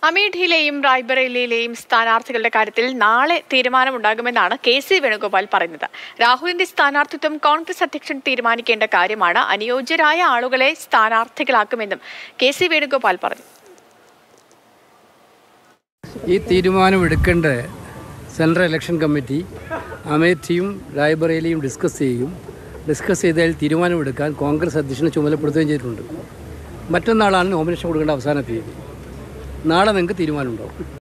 അമേഠിയിലെയും റായ്ബറേലിയിലെയും സ്ഥാനാർത്ഥികളുടെ കാര്യത്തിൽ നാളെ തീരുമാനമുണ്ടാകുമെന്നാണ് കെ.സി. വേണുഗോപാൽ പറയുന്നത്. രാഹുലിന്റെ സ്ഥാനാർത്ഥിത്വം കോൺഗ്രസ് അധ്യക്ഷൻ തീരുമാനിക്കേണ്ട കാര്യമാണ്. അനുയോജ്യരായ ആളുകളെ സ്ഥാനാർത്ഥികളാക്കുമെന്നും കെ.സി. വേണുഗോപാൽ പറഞ്ഞു. ഈ തീരുമാനമെടുക്കേണ്ട സെൻട്രൽ ഇലക്ഷൻ കമ്മിറ്റി അമേഠിയും റായ്ബറേലിയും ഡിസ്കസ് ചെയ്തതിൽ തീരുമാനമെടുക്കാൻ കോൺഗ്രസ് അധ്യക്ഷനെ ചുമതലപ്പെടുത്തുകയും ചെയ്തിട്ടുണ്ട്. മറ്റന്നാളാണ് നോമിനേഷൻ കൊടുക്കേണ്ട അവസാന തീയതി. നാളെ നിങ്ങൾക്ക് തീരുമാനമുണ്ടാവും.